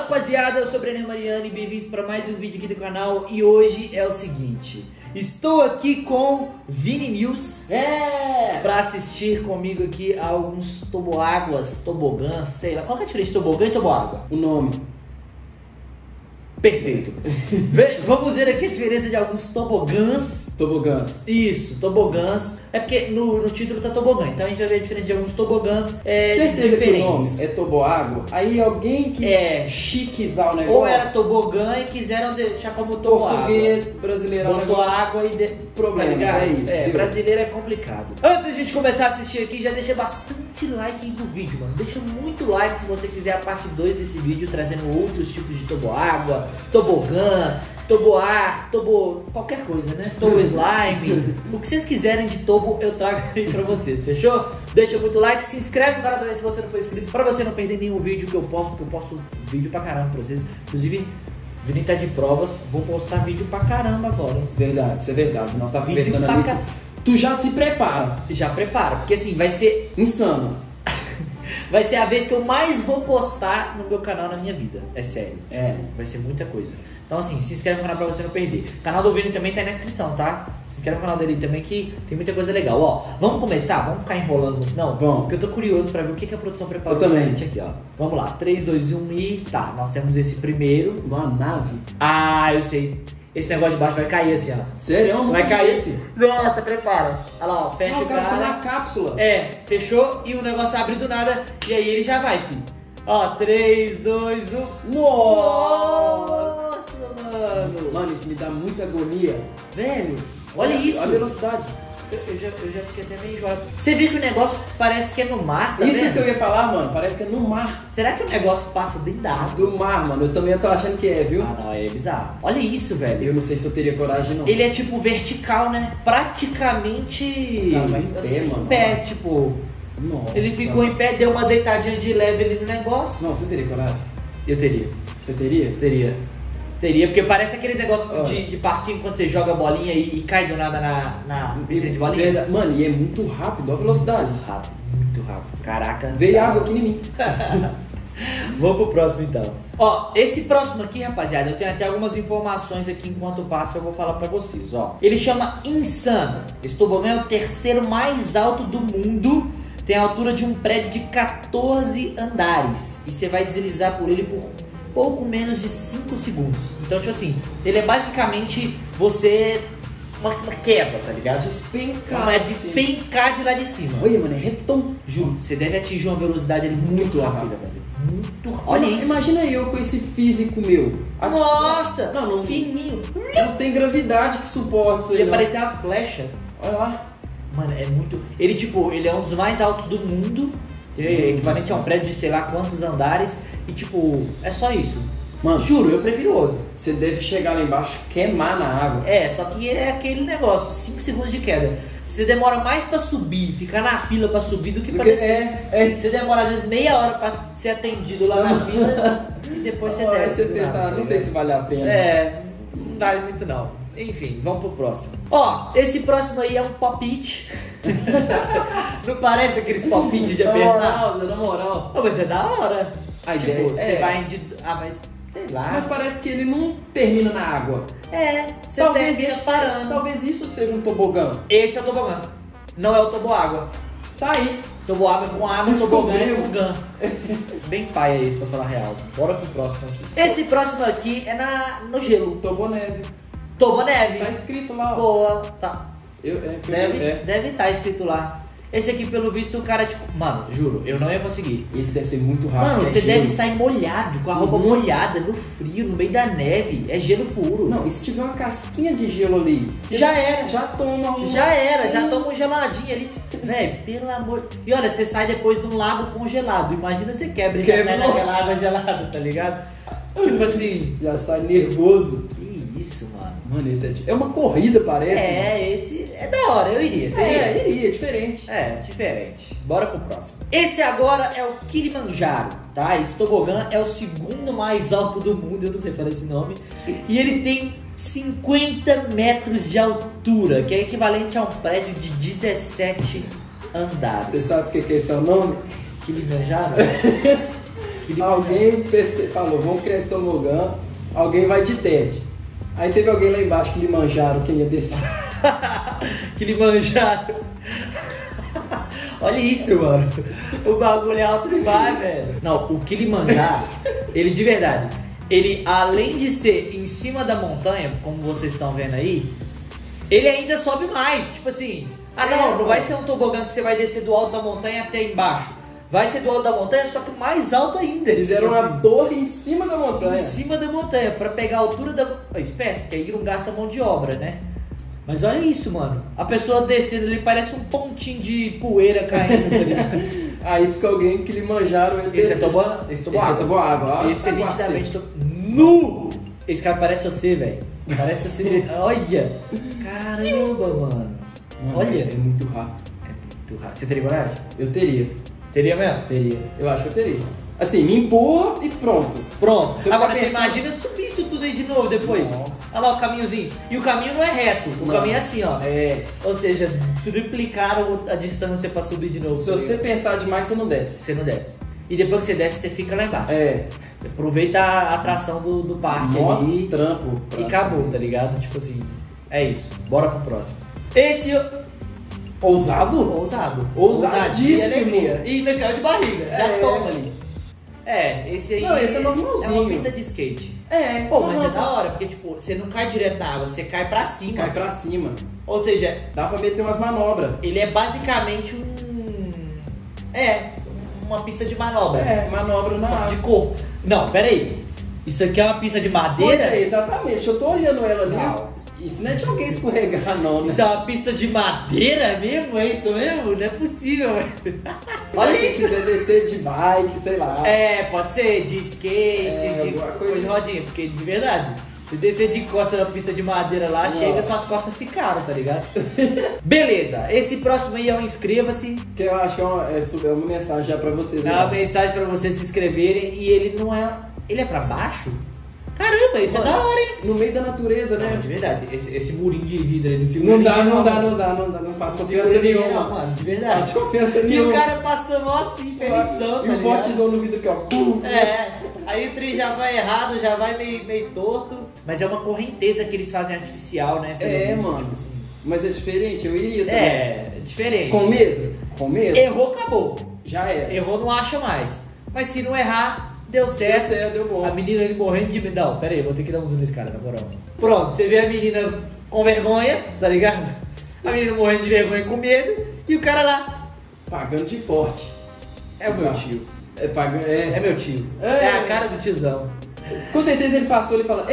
rapaziada, eu sou o Brenner Mariano e bem-vindos para mais um vídeo aqui do canal. E hoje é o seguinte, estou aqui com Vini News para assistir comigo aqui a alguns toboáguas, tobogãs, sei lá. Qual que é a diferença de tobogã e toboágua? O nome. Perfeito. Vamos ver aqui a diferença de alguns tobogãs. Tobogãs. Isso, tobogãs. É porque no título tá tobogã, então a gente vai ver a diferença de alguns tobogãs Certeza diferentes. que o nome é toboágua? Aí alguém quis chiquezar o negócio. Ou era tobogã e quiseram deixar como toboágua. Português, brasileirão. Botou água e... Problemas, tá é isso. É, brasileiro é complicado. Antes da gente começar a assistir aqui, já deixa bastante like aí no vídeo, mano. Deixa muito like se você quiser a parte 2 desse vídeo, trazendo outros tipos de toboágua, tobogã, toboar, qualquer coisa, né? Tobo slime. O que vocês quiserem de tobo, eu trago aí pra vocês, fechou? Deixa muito like, se inscreve no canal também se você não for inscrito, pra você não perder nenhum vídeo que eu posto, porque eu posto vídeo pra caramba pra vocês. Inclusive, o Vini tá de provas, vou postar vídeo pra caramba agora. Verdade, isso é verdade. Nós tá Vídeo conversando pra ali. Tu já se prepara. Já prepara, porque assim, vai ser insano. Vai ser a vez que eu mais vou postar no meu canal na minha vida. É sério. É. Vai ser muita coisa. Então assim, se inscreve no canal pra você não perder. O canal do Vini também tá aí na descrição, tá? Se inscreve no canal dele também que tem muita coisa legal. Ó, vamos começar? Vamos ficar enrolando muito? Não? Vamos. Porque eu tô curioso pra ver o que a produção preparou pra gente aqui, ó. Vamos lá, 3, 2, 1 e tá. Nós temos esse primeiro. Uma nave. Ah, eu sei. Esse negócio de baixo vai cair assim, ó. Sério? Vai cair. Nossa, prepara. Olha lá, ó, fecha o cara. Tá na cápsula. É, fechou e o negócio abre do nada e aí ele já vai, filho. Ó, 3, 2, 1. Nossa, mano. Mano, isso me dá muita agonia. Velho, olha isso. A velocidade. Eu já fiquei até meio enjoado. Você viu que o negócio parece que é no mar, tá Isso vendo? que eu ia falar, mano. Parece que é no mar. Será que o negócio passa dentro da água? Do mar, mano. Eu também tô achando que é, viu? Ah, não, é bizarro. Olha isso, velho. Eu não sei se eu teria coragem, não. Ele é tipo vertical, né? Praticamente... Cara, vai em pé, assim, mano. Em pé, tipo... Nossa. Ele ficou em pé, deu uma deitadinha de leve ali no negócio. Não, você teria coragem? Eu teria. Você teria? Teria, porque parece aquele negócio de parquinho quando você joga a bolinha e cai do nada na piscina de bolinha. Verdade. Mano, e é muito rápido, a velocidade. Muito rápido. Caraca. Veio água aqui em mim. Vamos pro próximo então. Ó, esse próximo aqui, rapaziada, eu tenho até algumas informações aqui enquanto passa, eu vou falar pra vocês, ó. Ele chama Insano. Esse tobogã é o terceiro mais alto do mundo. Tem a altura de um prédio de 14 andares. E você vai deslizar por ele por pouco menos de 5 segundos. Então, tipo assim, ele é basicamente você... Uma queda, tá ligado? Despencar. É despencar de lá de cima. Olha, mano, é retom. Juro, você deve atingir uma velocidade ali muito rápida, velho. Muito rápida. Olha isso. Imagina eu com esse físico meu. Nossa! Não, fininho. Não tem gravidade que suporte isso aí. Ele parecia uma flecha. Olha lá. Mano, é muito... Ele, tipo, ele é um dos mais altos do mundo. Equivalente a um prédio de sei lá quantos andares. E, tipo, é só isso. Mano, juro, eu prefiro outro. Você deve chegar lá embaixo, queimar na água. É, só que é aquele negócio, 5 segundos de queda. Você demora mais pra subir, ficar na fila pra subir do que pra descer. Você demora às vezes meia hora pra ser atendido lá na fila e depois você desce. Você pensa, não sei se vale a pena. É, não vale muito não. Enfim, vamos pro próximo. Ó, esse próximo aí é um pop-it. Não parece aqueles pop-it de apertar? Na moral. Oh, mas é da hora. A tipo, ideia você vai de... Ah, mas... Sei lá. Mas parece que ele não termina na água. É, você termina parando. Talvez isso seja um tobogã. Esse é o tobogã. Não é o toboágua. Tá aí. Toboágua com água, tobogã é com gã. Bem pai é isso, pra falar a real. Bora pro próximo aqui. Esse próximo aqui é no gelo. Toboneve. Toboneve. Tá escrito lá, ó. Boa, tá. Deve estar escrito lá. Esse aqui, pelo visto, o cara, tipo... Mano, juro, eu não ia conseguir. Esse deve ser muito rápido. Mano, você deve sair molhado, com a roupa molhada, no frio, no meio da neve. É gelo puro. Não, e se tiver uma casquinha de gelo ali... Já era. Já toma um... Já toma um geladinho ali. Velho, pelo amor... E olha, você sai depois de um lago congelado. Imagina você quebra naquela água gelada, tá ligado? Tipo assim... Já sai nervoso. Que isso, mano. Mano, esse é uma corrida, parece. É, esse é da hora, eu iria. Você iria, diferente. É, diferente. Bora pro próximo. Esse agora é o Kilimanjaro, tá? Esse tobogã é o segundo mais alto do mundo, eu não sei falar esse nome. E ele tem 50 metros de altura, que é equivalente a um prédio de 17 andares. Você sabe o que é esse é o nome? Kilimanjaro? alguém falou, vamos criar esse tobogã, alguém vai de teste. Aí teve alguém lá embaixo que lhe manjaram quem ia descer. Que lhe manjaram. Olha isso, mano. O bagulho é alto demais, velho. Não, o Kilimanjaro, ele de verdade, ele além de ser em cima da montanha, como vocês estão vendo aí, ele ainda sobe mais. Tipo assim, não vai ser um tobogã que você vai descer do alto da montanha até embaixo. Vai ser do alto da montanha, só que mais alto ainda. Fizeram uma torre em cima da montanha. Em cima da montanha, pra pegar a altura da... Espera, que aí não gasta mão de obra, né? Mas olha isso, mano. A pessoa descendo ali parece um pontinho de poeira caindo, tá ligado? Aí fica alguém que lhe manjaram ele. Esse é toboágua? Esse é toboágua. Esse é nitidamente nu! Esse cara parece você, velho. Parece você. Olha! Caramba, mano. Olha. É muito rápido. É muito rápido. Você teria coragem? Eu teria. Teria mesmo? Teria. Eu acho que eu teria. Assim, me empurra e pronto. Pronto. Agora você imagina subir isso tudo aí de novo depois. Nossa. Olha lá o caminhozinho. E o caminho não é reto. O caminho é assim, ó. É. Ou seja, triplicaram a distância pra subir de novo. Se você pensar demais, você não desce. Você não desce. E depois que você desce, você fica lá embaixo. É. Aproveita a atração do parque ali. Trampo. E acabou, tá ligado? Tipo assim, é isso. Bora pro próximo. Esse... Ousado? Ousado. Ousadíssimo. E ainda caiu de barriga. Já toma ali. Esse aí... Não, esse é normalzinho. É uma pista de skate. Pô, mas é da hora, porque tipo, você não cai direto na água, você cai pra cima. Cai pra cima. Ou seja... Dá pra meter umas manobras. Ele é basicamente uma pista de manobra. Manobra na água. De corpo. Não, pera aí. Isso aqui é uma pista de madeira? Pois é, exatamente. Eu tô olhando ela ali. Não. Isso não é de alguém escorregar, não, né? Isso é uma pista de madeira mesmo? É isso mesmo? Não é possível, velho. Olha isso. Se quiser descer de bike, sei lá. Pode ser de skate, de coisa de rodinha. Porque, de verdade, se descer de costa na pista de madeira lá, chega, suas costas ficaram, tá ligado? Beleza. Esse próximo aí é o inscreva-se. Que eu acho que é uma mensagem já pra vocês. É uma mensagem pra vocês se inscreverem. E ele não é... Ele é pra baixo? Caramba, isso é da hora, hein? No meio da natureza, né? Não, de verdade, esse murinho de vidro aí nesse Não passa confiança nenhuma. Não, mano, de verdade. Passa confiança E nenhuma. o cara passando assim, felizão, E o botezão no vidro aqui, ó. Aí o trem já vai errado, já vai meio torto. Mas é uma correnteza que eles fazem artificial, né? Mano. Tipo assim. Mas é diferente, eu iria também. É diferente. Com medo? Com medo? Errou, acabou. Já é. Errou, não acha mais. Mas se não errar... Deu certo, deu bom. A menina ali morrendo de medo. Não, pera aí, vou ter que dar um zoom nesse cara, na moral. Pronto, você vê a menina com vergonha, tá ligado? A menina morrendo de vergonha com medo e o cara lá pagando de forte. É o meu tio. É meu tio. É a cara do tiozão. Com certeza ele passou, ele fala: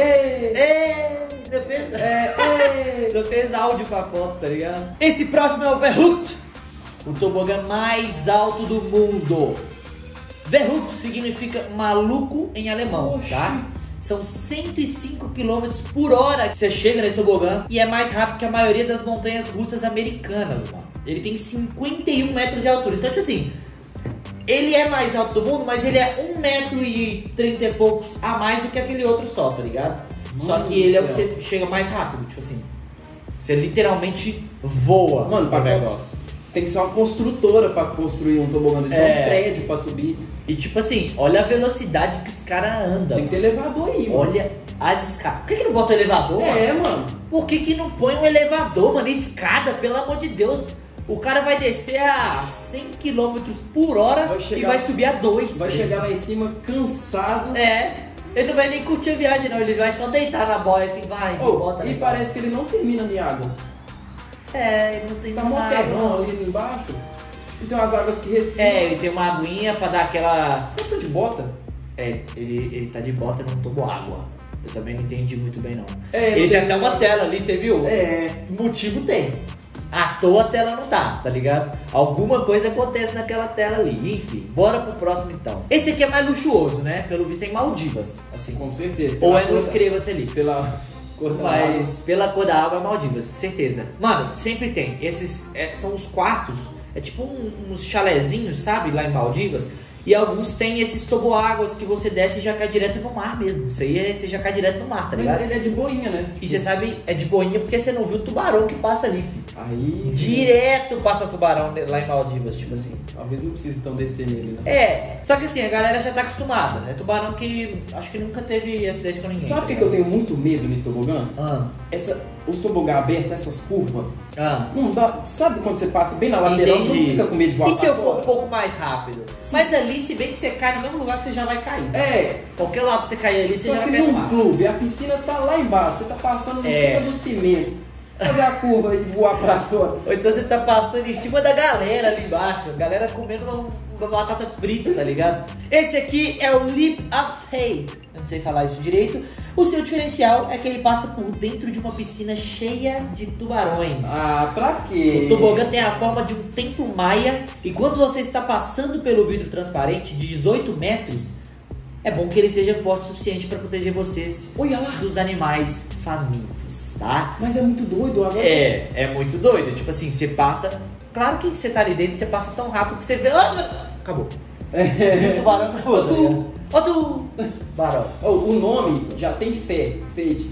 não fez áudio pra foto, tá ligado? Esse próximo é o Verhoot, o tobogã mais alto do mundo. Verhoot significa maluco em alemão, tá? São 105 km por hora que você chega nesse tobogã e é mais rápido que a maioria das montanhas russas americanas, mano. Ele tem 51 metros de altura. Então, tipo assim, ele é mais alto do mundo, mas ele é 1,30 m e poucos a mais do que aquele outro só, tá ligado? Só que ele é o que você chega mais rápido, tipo assim. Você literalmente voa no negócio. Tem que ser uma construtora pra construir um tobogã desse, um prédio pra subir. E tipo assim, olha a velocidade que os caras andam. Tem que ter elevador aí, mano. Olha as escadas. Por que não bota elevador, mano? Mano. Por que não põe um elevador, mano? Escada, pelo amor de Deus. O cara vai descer a 100 km por hora e vai subir a 2. Vai chegar lá em cima cansado. Ele não vai nem curtir a viagem, não. Ele vai só deitar na boia assim, bota. E parece que ele não termina em água. Ele não tem tá mó terrão ali embaixo. Tipo, tem umas águas que respiram. Ele tem uma aguinha pra dar aquela... Você tá de bota? Ele tá de bota, não tomou água. Eu também não entendi muito bem, não. Ele tem até uma tela ali, você viu? Motivo tem. À toa a tela não tá ligado? Alguma coisa acontece naquela tela ali. Enfim, bora pro próximo então. Esse aqui é mais luxuoso, né? Pelo visto é em Maldivas, assim. Com certeza. Ou no inscreva-se ali. Pela cor da água. Pela cor da água é Maldivas, certeza. Mano, sempre tem. Esses são os quartos. É tipo uns chalezinhos, sabe? Lá em Maldivas. E alguns tem esses toboáguas que você desce e já cai direto no mar mesmo. Isso aí você já cai direto no mar, tá ligado? Ele é de boinha, né? E você sabe, é de boinha porque você não viu o tubarão que passa ali, filho. Aí... Direto passa tubarão lá em Maldivas, tipo assim. Talvez não precise então descer nele, né? É, só que assim, a galera já tá acostumada, né? Tubarão que acho que nunca teve acidente com ninguém. Sabe o que eu tenho muito medo no tobogã? Ah. Os tobogã abertos, essas curvas. Ah. Não dá. Sabe quando você passa bem na lateral, não fica com medo de voar E se pra eu for fora? um pouco mais rápido? Mas ali, se bem que você cai no mesmo lugar que você já vai cair. É. Qualquer lado que você cair ali, você Só já que vai cair no num mar. clube, a piscina tá lá embaixo, você tá passando em É. cima do cimento. Fazer a curva e voar pra fora. Ou então você tá passando em cima da galera ali embaixo. A galera comendo uma batata frita, tá ligado? Esse aqui é o Leap of Faith. Eu não sei falar isso direito. O seu diferencial é que ele passa por dentro de uma piscina cheia de tubarões. Ah, pra quê? O tobogã tem a forma de um templo maia. E quando você está passando pelo vidro transparente de 18 metros, é bom que ele seja forte o suficiente para proteger vocês Olha lá. dos animais famintos, tá? Mas é muito doido agora. É muito doido. Tipo assim, você passa. Claro que você tá ali dentro, você passa tão rápido que você vê. Ah, acabou. E o tubarão acabou. Outro tubarão. O nome já tem fé. Fate.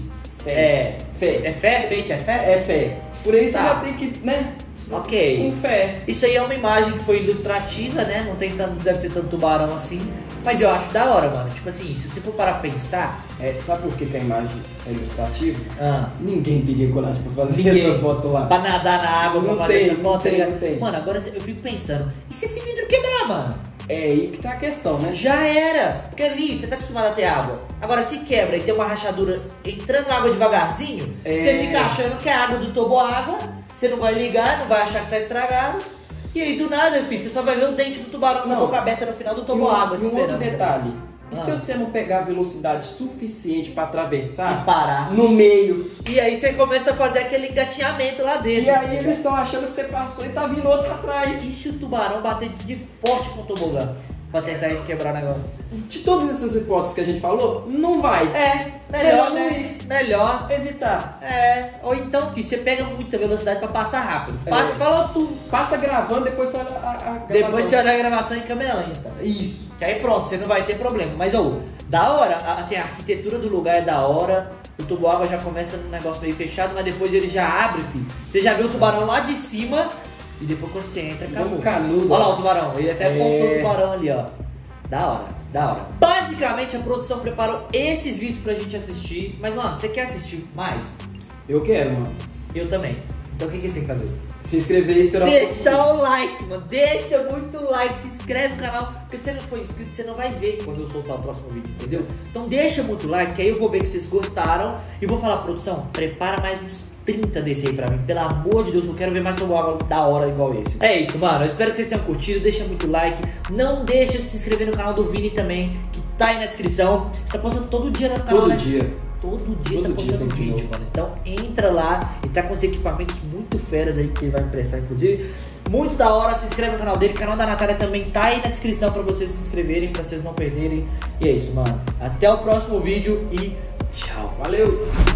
É. Fé. É fé? Fate é fé? É fé. Por aí você Tá. já tem que, né? Ok. Com fé. Isso aí é uma imagem que foi ilustrativa, né? Não tem tanto, deve ter tanto tubarão assim. Mas eu acho da hora, mano. Tipo assim, se você for parar pra pensar. Sabe por que a imagem é ilustrativa? Ah, Ninguém teria coragem pra fazer Ninguém. essa foto lá. pra nadar na água, Não pra fazer tem, essa foto, não tem, tá ligado? não tem. Mano, agora eu fico pensando, e se esse vidro quebrar, mano? É aí que tá a questão, né? Já era! Porque ali você tá acostumado a ter água. Agora se quebra e tem uma rachadura entrando água devagarzinho, você fica achando que é água do toboágua, você não vai ligar, não vai achar que tá estragado. E aí do nada, filho, você só vai ver o dente do tubarão com a Não. boca aberta no final do E toboágua. um outro detalhe. E se você não pegar velocidade suficiente pra atravessar E parar. no meio? E aí você começa a fazer aquele engatinhamento lá dentro. E aí eles estão achando que você passou e tá vindo outro atrás. E se o tubarão bater de forte com o tobogã? Pra tentar quebrar o negócio. De todas essas hipóteses que a gente falou, não vai. Melhor, não né? Melhor. Evitar. Ou então, filho, você pega muita velocidade pra passar rápido. Passa e falou tudo. Passa gravando, depois você olha a gravação. Depois você olha a gravação em câmera lenta. Isso. Que aí pronto, você não vai ter problema. Mas, da hora, assim, a arquitetura do lugar é da hora. O tubo-água já começa num negócio meio fechado, mas depois ele já abre, filho. Você já vê o tubarão lá de cima e depois quando você entra, acabou. Canudo. Olha lá o tubarão, ele até apontou o tubarão ali, ó. Da hora, da hora. Basicamente, a produção preparou esses vídeos pra gente assistir. Mas, mano, você quer assistir mais? Eu quero, mano. Eu também. Então o que você tem que fazer? Se inscrever e esperar Deixa o like, mano. Deixa muito like. Se inscreve no canal. Porque se você não for inscrito, você não vai ver quando eu soltar o próximo vídeo, entendeu? Então deixa muito like, que aí eu vou ver que vocês gostaram. E vou falar, produção, prepara mais uns 30 desse aí pra mim. Pelo amor de Deus, eu quero ver mais toboágua da hora igual esse. É isso, mano. Eu espero que vocês tenham curtido. Deixa muito like. Não deixa de se inscrever no canal do Vini também, que tá aí na descrição. Você tá postando todo dia no canal, todo né? dia. Todo dia Todo tá dia postando tem vídeo, novo. mano. Então entra lá e tá com os equipamentos muito feras aí que ele vai me prestar, inclusive. Muito da hora, se inscreve no canal dele. O canal da Natália também tá aí na descrição pra vocês se inscreverem, pra vocês não perderem. E é isso, mano. Até o próximo vídeo e tchau. Valeu!